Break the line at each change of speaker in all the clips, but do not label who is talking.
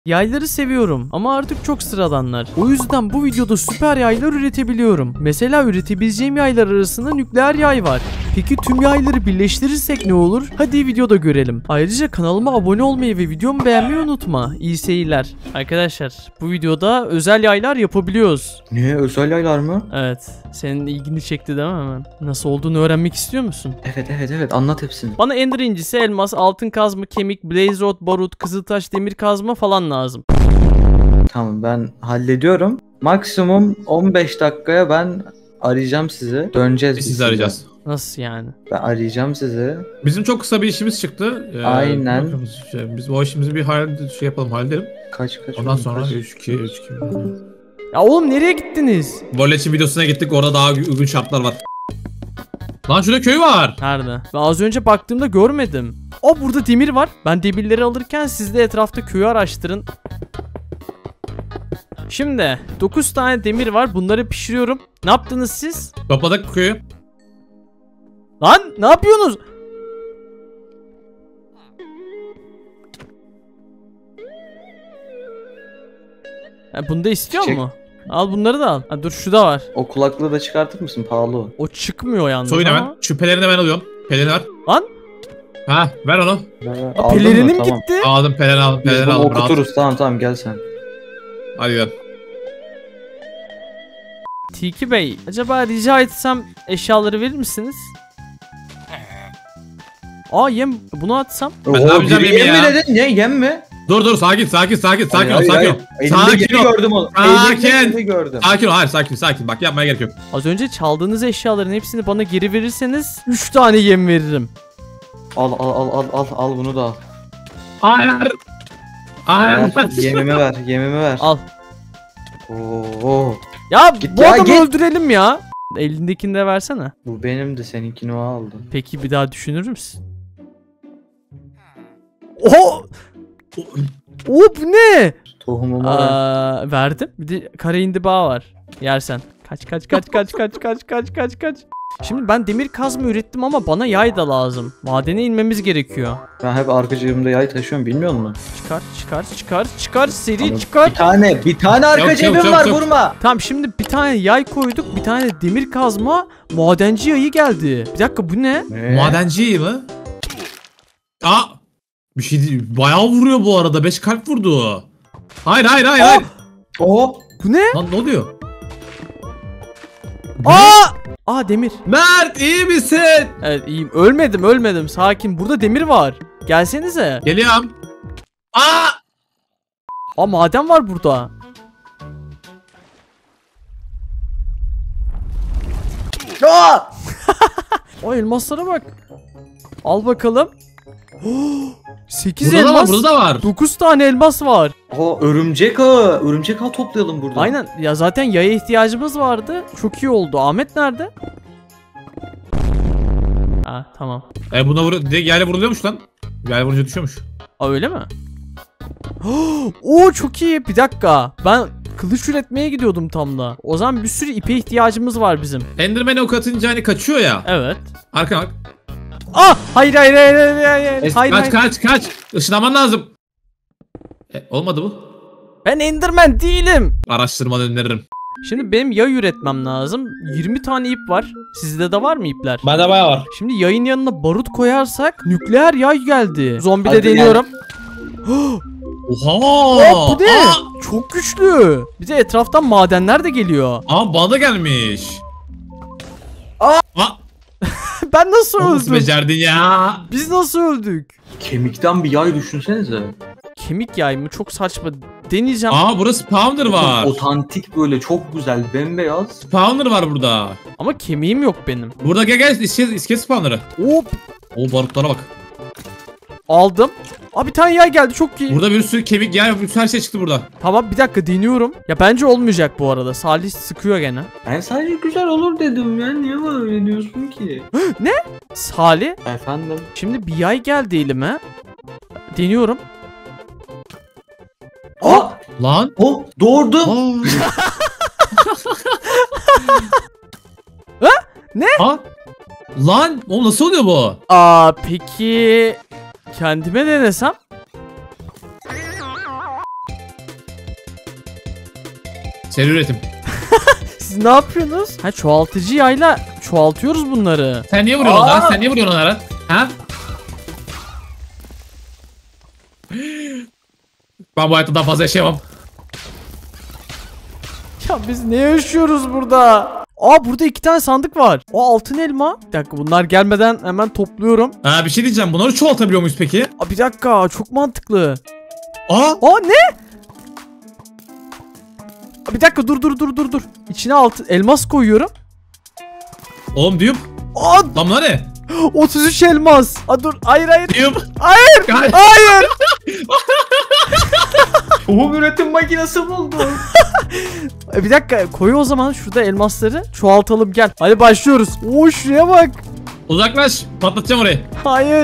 Yayları seviyorum ama artık çok sıradanlar. O yüzden bu videoda süper yaylar üretebiliyorum. Mesela üretebileceğim yaylar arasında nükleer yay var. Peki tüm yayları birleştirirsek ne olur? Hadi videoda görelim. Ayrıca kanalıma abone olmayı ve videomu beğenmeyi unutma. İyi seyirler. Arkadaşlar bu videoda özel yaylar yapabiliyoruz.
Ne, özel yaylar mı?
Evet. Senin ilgini çekti değil mi hemen? Nasıl olduğunu öğrenmek istiyor musun?
Evet, anlat hepsini.
Bana ender incisi, elmas, altın kazma, kemik, blaze rod, barut, kızıltaş, demir kazma falan lazım.
Tamam, ben hallediyorum. Maksimum 15 dakikaya ben arayacağım sizi. Döneceğiz biz.
Sizi arayacağız.
Nasıl yani?
Ben arayacağım sizi.
Bizim çok kısa bir işimiz çıktı.
Aynen.
Biz bu işimizi bir halledelim.
Kaç
Ondan sonra
kaç?
3-2.
Ya oğlum nereye gittiniz?
Voleç'in videosuna gittik, orada daha uygun şartlar var. Lan şurada köy var.
Nerede? Ben az önce baktığımda görmedim. Aa, burada demir var. Ben demirleri alırken siz de etrafta köyü araştırın. Şimdi 9 tane demir var. Bunları pişiriyorum. Ne yaptınız siz?
Topladık köyü.
Lan ne yapıyorsunuz? Bunu da istiyor
Çek.
mu? Al bunları da al. Ha, dur şu da var.
O kulaklığı da çıkartır mısın? Pahalı o.
O çıkmıyor yalnız.
Soyun
ama.
hemen. Şu pelerini ben alıyorum. Pelerini ver.
Lan
Ha, ver onu.
Aldın
pelerinim
mı? Tamam.
gitti.
Aldım, pelerini aldım.
Biz
Pelerini
bunu
aldım. Rahat.
okuturuz. Tamam gel sen.
Hadi gel.
Tiki Bey, acaba rica etsem eşyaları verir misiniz? Aa, yem bunu atsam.
Ben ne yapacağım,
biri
yemi
yem mi
ya?
dedin? Ne, yem mi?
Dur sakin ol.
Hayır. Elinde
Sakin
yemi
ol.
gördüm onu.
Sakin.
Elinde yemi gördüm.
Sakin ol. Hayır, sakin. Bak, yapmaya gerek yok.
Az önce çaldığınız eşyaların hepsini bana geri verirseniz 3 tane yem veririm.
Al bunu da al.
Hayır.
Yemimi ver.
Al.
Oo.
Ya
Git
bu
ya,
adamı
git.
öldürelim ya. Elindekini de versene.
Bu benim de, seninkini o aldı.
Peki bir daha düşünür müsün? Oho! O bu ne?
Tohumumu ver.
Verdim. Bir de kare indiba var. Yersen. Kaç. Şimdi ben demir kazma ürettim ama bana yay da lazım. Madene inmemiz gerekiyor.
Ben hep arka cebimde yay taşıyorum, bilmiyor musun?
Çıkar seri
Ama
çıkar.
Bir tane arka
Yok,
cebim var, vurma.
Tamam, şimdi bir tane yay koyduk, bir tane demir kazma, madenci yayı geldi. Bir dakika, bu ne?
Madenci mi? Aa! Bir şey değil. Bayağı vuruyor bu arada. 5 kalp vurdu. Hayır.
O.
Bu ne?
Lan ne oluyor?
Aa, demir.
Mert, iyi misin?
Evet, iyiyim. Ölmedim. Sakin. Burada demir var. Gelsenize.
Geliyorum.
Aa, maden var burada. O elmaslara bak. Al bakalım. 8 elmas.
Burada da var.
9 tane elmas var.
Örümcek ağı. Örümcek ağı toplayalım burada.
Aynen. Ya zaten yaya ihtiyacımız vardı. Çok iyi oldu. Ahmet nerede? Tamam.
Buna direkt yerle vuruluyormuş lan. Yerle vurunca düşüyormuş.
Öyle mi? Oo, çok iyi. Bir dakika. Ben kılıç üretmeye gidiyordum tam da. O zaman bir sürü ipe ihtiyacımız var bizim.
Enderman'e ok atınca hani kaçıyor ya.
Evet.
Arkana bak.
Hayır.
Kaç. Işınlaman lazım. Olmadı bu.
Ben Enderman değilim.
Araştırmanı öneririm.
Şimdi benim yay üretmem lazım. 20 tane ip var. Sizde de var mı ipler?
Bende bayağı var.
Şimdi yayın yanına barut koyarsak nükleer yay geldi. Zombide
Hadi
deniyorum.
Oha!
Bu ne? Çok güçlü. Bize etraftan madenler de geliyor.
Bana da gelmiş.
Ben nasıl
Nasıl
öldüm?
becerdin ya?
Biz nasıl öldük?
Kemikten bir yay düşünsenize.
Kemik yay mı? Çok saçma. Deneyeceğim.
Burası spawner var.
Otantik, böyle çok güzel, bembeyaz.
Spawner var burada.
Ama kemiğim yok benim.
Burada gel iskelet spawner'ı.
Hop.
O barutlara bak.
Aldım. Bir tane yay geldi, çok iyi.
Burada bir sürü kemik, her şey çıktı burada.
Tamam, bir dakika deniyorum. Ya bence olmayacak bu arada. Salih sıkıyor gene.
Ben sadece güzel olur dedim ya. Niye böyle diyorsun ki?
Ne? Salih.
Efendim?
Şimdi bir yay geldi elime. Deniyorum.
Lan.
Doğurdum.
Ne?
Lan. O nasıl oluyor bu?
Peki kendime denesem?
Seri üretim.
Siz ne yapıyorsunuz? Ha, çoğaltıcı yayla çoğaltıyoruz bunları.
Sen niye vuruyorsun onlara? Sen niye vuruyorsun onlara? Ha? Ben bu hayatta daha fazla yaşayamam.
Ya biz ne yaşıyoruz burada? Aa, burada 2 tane sandık var. O altın elma. Bir dakika, bunlar gelmeden hemen topluyorum.
Bir şey diyeceğim. Bunları çoğaltabiliyor muyuz peki?
Aa, bir dakika, çok mantıklı.
Aa!
Aa, ne? Aa, bir dakika, dur. İçine altın elmas koyuyorum.
Oğlum diyorum.
Aa,
Lan bunlar ne?
33 elmas. Aa, dur. Hayır.
Diyorum.
Hayır.
Tohum üretim makinesi buldum.
Bir dakika, koy o zaman şurada elmasları çoğaltalım, gel. Hadi başlıyoruz. Oo, şuraya bak.
Uzaklaş. Patlatacağım orayı.
Hayır.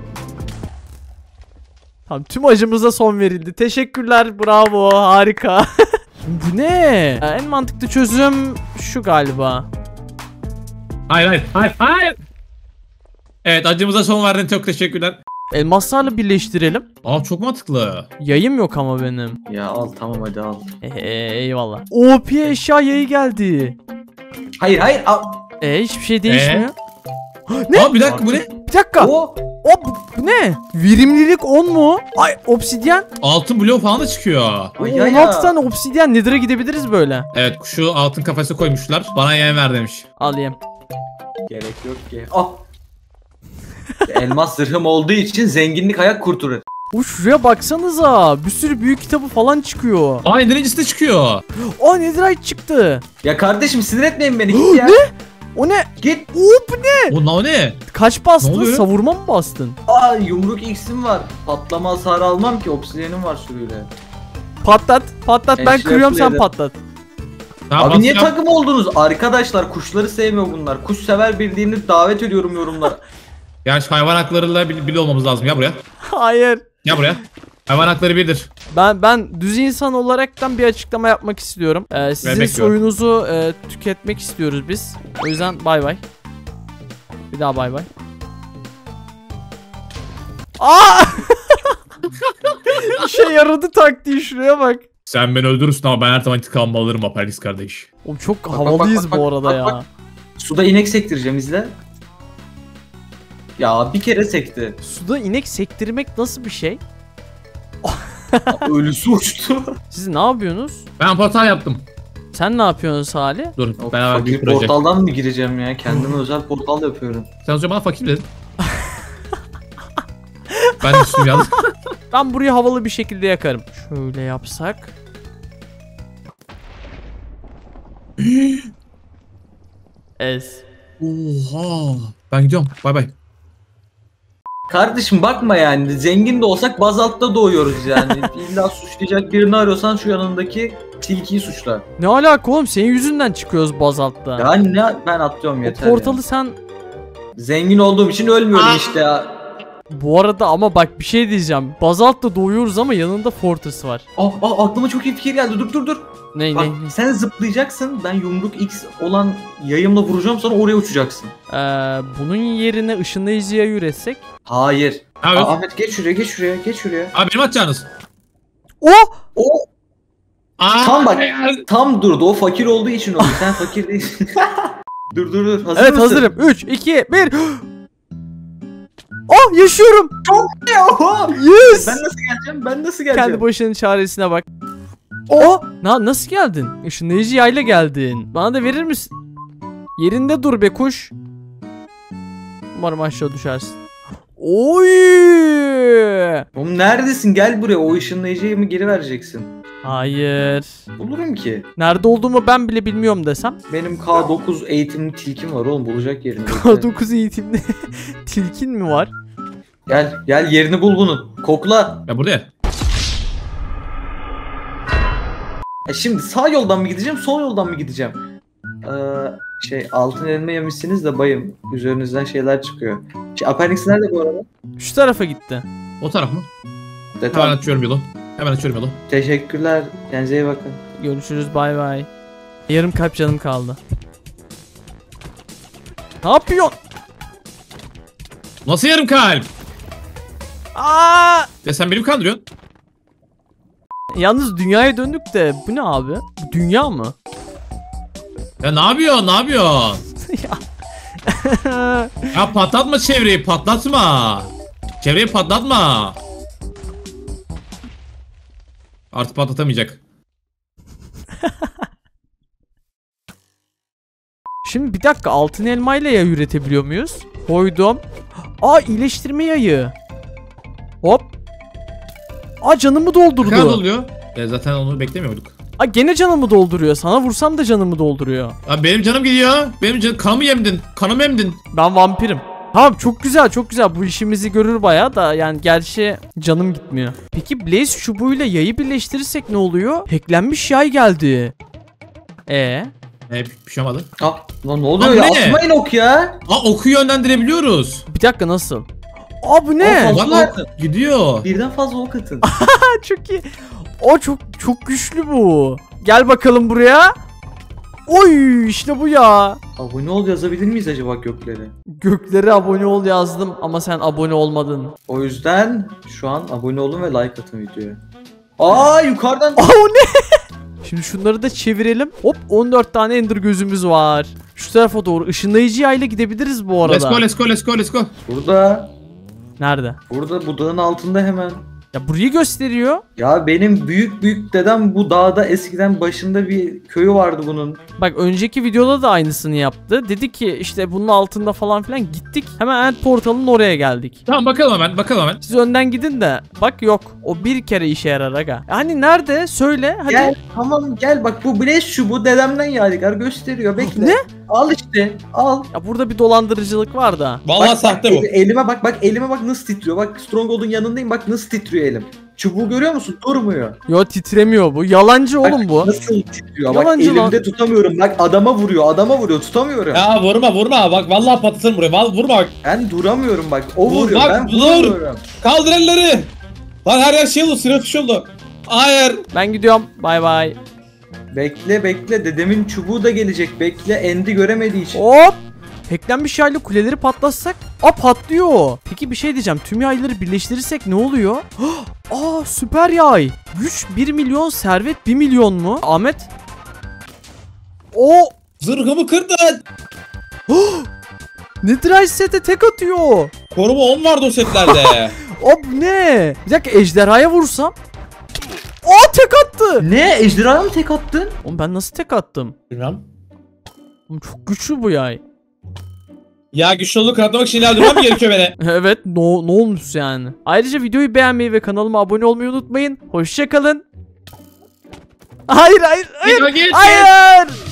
Tamam, tüm acımıza son verildi. Teşekkürler, bravo, harika. Bu ne? En mantıklı çözüm şu galiba.
Hayır. Evet, acımıza son verdin. Çok teşekkürler.
Elmaslarla birleştirelim.
Aa, çok mantıklı.
Yayım yok ama benim.
Ya al tamam hadi al.
Eyvallah. OP eşya yayı geldi.
Hayır al.
Hiçbir şey değişmiyor.
Ne? Aa, bir dakika, bu ne?
Bir dakika.
O.
Bu ne? Verimlilik 10 mu? Ay, obsidyen.
Altın bloğu falan da çıkıyor.
Ay, ya.
16 tane obsidyen. Nether'a gidebiliriz böyle.
Evet, şu altın kafese koymuşlar. Bana yem ver demiş.
Alayım.
Gerek yok ki. Ah. Elmas zırhım olduğu için zenginlik ayak kurtarır.
Şuraya baksanıza. Bir sürü büyük kitabı falan çıkıyor.
Aa, Ender'incisi de çıkıyor.
Netherite çıktı.
Ya kardeşim sinir etmeyin beni git ya.
Ne? O ne?
Git.
Bu ne?
O ne?
Kaç
Ne
bastın?
oluyor?
Savurma mı bastın?
Aa yumruk x'im var. Patlama hasarı almam ki obsidiyenim var sürüyle.
Patlat. Ben
Eşref
kırıyorum, sen
Leather.
patlat.
Abi niye takım oldunuz? Arkadaşlar kuşları sevmiyor bunlar. Kuş sever birliğini davet ediyorum yorumlara.
Ya şu hayvan haklarıyla birli olmamız lazım. Gel buraya.
Hayır.
Gel buraya. Hayvan hakları birdir.
Ben düz insan olaraktan bir açıklama yapmak istiyorum. Sizin
bekliyorum.
soyunuzu tüketmek istiyoruz biz. O yüzden bay bay. Bir daha bay bay. Aa! İşe yaradı taktiği, şuraya bak.
Sen beni öldürürsün ama ben her zaman intikamımı alırım Apelis kardeş.
Oğlum çok
bak,
havalıyız
bak,
bu arada
bak,
ya.
bak. Suda inek sektireceğim izle. Ya bir kere sekti.
Suda inek sektirmek nasıl bir şey?
Ölüsü uçtu.
Siz ne yapıyorsunuz?
Ben portal yaptım.
Sen ne yapıyorsun Salih?
Dur,
Yok,
beraber
fakir
bir proje.
portaldan mı gireceğim ya? Kendime özel portal yapıyorum.
Sen o zaman bana fakir dedin. Ben de üstüm yalnız.
Ben burayı havalı bir şekilde yakarım. Şöyle yapsak.
Oha. Ben gidiyorum. Bay bay.
Kardeşim bakma yani zengin de olsak bazaltta doğuyoruz yani. İlla suçlayacak birini arıyorsan şu yanındaki tilkiyi suçla.
Ne alaka oğlum? Senin yüzünden çıkıyoruz bazaltta.
Ya ne ben atlıyorum
O
yeter.
portalı
ya.
sen...
Zengin olduğum için ölmüyorum işte ya.
Bu arada ama bak bir şey diyeceğim. Bazaltta doğuyoruz ama yanında Fortress var.
Aklıma çok iyi fikir geldi. Dur.
Ne?
Bak sen zıplayacaksın. Ben yumruk X olan yayımla vuracağım sonra oraya uçacaksın.
Bunun yerine ışınlayıcıya üretsek.
Hayır.
Evet.
Ahmet geç şuraya.
Abi benim atacağınız.
O!
Aa,
Tam bak. Tam durdu. O fakir olduğu için oldu. Sen fakir değilsin. dur. Hazır
Evet,
mısın?
hazırım. 3, 2, 1. Oh, yaşıyorum.
Oha!
Yes.
Ben nasıl geleceğim?
Kendi başının çaresine bak. Oh! Nasıl geldin? Işınlayıcı yayla geldin. Bana da verir misin? Yerinde dur be kuş. Umarım aşağı düşersin. Oy!
Oğlum neredesin? Gel buraya. O ışınlayıcıyı mı geri vereceksin?
Hayır.
Bulurum ki.
Nerede olduğumu ben bile bilmiyorum desem.
Benim K9 eğitimli tilkim var oğlum. Bulacak yerini.
K9 eğitimli tilkin mi var?
Gel yerini bul bunun. Kokla.
Ya buraya.
Şimdi sağ yoldan mı gideceğim, sol yoldan mı gideceğim? Altın elma yemişsiniz de bayım. Üzerinizden şeyler çıkıyor. Appendix nerede bu arada?
Şu tarafa gitti.
O taraf mı? Hemen
Tamam.
açıyorum yolu.
Teşekkürler. Kendinize iyi bakın.
Görüşürüz, bay bay. Yarım kalp canım kaldı. Ne yapıyorsun?
Nasıl yarım kalp?
Aa!
Ya sen beni mi kandırıyorsun?
Yalnız dünyaya döndük de bu ne abi? Bu dünya mı?
Ya ne yapıyorsun? Ne yapıyorsun?
Ya.
Ya patlatma çevreyi, patlatma. Çevreyi patlatma. Artık patlatamayacak.
Şimdi bir dakika, altın elmayla yay üretebiliyor muyuz? Koydum. Aa, iyileştirme yayı. Hop. Aa, canımı
Ne kadar
doldurdu.
oluyor? Zaten onu beklemiyorduk.
Aa, gene canımı dolduruyor. Sana vursam da canımı dolduruyor.
Ya benim canım gidiyor. Benim canım, kanımı yemdin. Kanımı emdin.
Ben vampirim. Tamam, çok güzel çok güzel. Bu işimizi görür bayağı da, yani gerçi canım gitmiyor. Peki Blaze çubuğuyla yayı birleştirirsek ne oluyor? Hacklenmiş yay geldi.
Bir şey olmadı.
Lan ne oluyor
Lan
ya?
ne?
Atmayın ok ya.
Aa, oku yönlendirebiliyoruz.
Bir dakika, nasıl? Aa, bu ne?
Aa, fazla
Bak
atın.
gidiyor.
Birden fazla ok atın.
Çok iyi. O çok güçlü bu. Gel bakalım buraya. Oy, işte bu ya.
Abone ol yazabilir miyiz acaba göklere?
Göklere abone ol yazdım ama sen abone olmadın.
O yüzden şu an abone olun ve like atın videoya. Aa, yukarıdan.
Aa, o ne? Şimdi şunları da çevirelim. Hop, 14 tane ender gözümüz var. Şu tarafa doğru ışınlayıcı yayla gidebiliriz bu arada.
Let's go.
Burada.
Nerede?
Burada bu dağın altında hemen.
Ya burayı gösteriyor.
Ya benim büyük dedem bu dağda eskiden başında bir köyü vardı bunun.
Bak, önceki videoda da aynısını yaptı. Dedi ki işte bunun altında falan filan, gittik. Hemen end portalının oraya geldik.
Tamam, bakalım hemen.
Siz önden gidin de bak, yok. O bir kere işe yarar aga. Hani nerede? Söyle hadi.
Gel, tamam gel, bak bu Blaze çubuğu dedemden yadigar gösteriyor, bekle.
Ne?
Al işte, al.
Ya burada bir dolandırıcılık var da.
Vallahi
Bak,
sahte bu.
Elime bak, elime bak nasıl titriyor. Bak Stronghold'un yanındayım, bak nasıl titriyor elim. Çubuğu görüyor musun? Durmuyor.
Yo, titremiyor bu. Yalancı
Bak,
oğlum bu.
nasıl titriyor?
Yalancı
bak
lan.
elimde tutamıyorum. Bak adama vuruyor tutamıyorum.
Ya vurma. Bak vallahi patlatırım burayı. Vurma bak.
Ben duramıyorum bak. O
Vur,
vuruyor,
bak,
ben
dur.
vuramıyorum.
Kaldır elleri. Lan her yer şey oldu. Silah oldu. Hayır.
Ben gidiyorum. Bay bay.
Bekle, dedemin çubuğu da gelecek. Bekle, Endi göremediği için.
Hop. Hacklenmiş yayla kuleleri patlatsak. Aa, patlıyor. Peki bir şey diyeceğim. Tüm yayları birleştirirsek ne oluyor? Aa, süper yay. Güç 1 milyon, servet 1 milyon mu? Ahmet. O
Zırhımı kırdın.
Netherite sete tek atıyor.
Koruma 10 vardı o setlerde.
O ne? Bir dakika, ejderhaya vursam. Aa, tek attı.
Ne? Ejderha mı tek attın?
Oğlum ben nasıl tek attım?
Bilmem.
Oğlum çok güçlü bu yay.
Ya güçlü olduğunu kanıtlamak için ilerlemem mi gerekiyor beni?
Evet, ne olmuş yani. Ayrıca videoyu beğenmeyi ve kanalıma abone olmayı unutmayın. Hoşça kalın. Hayır.
Git.
Hayır.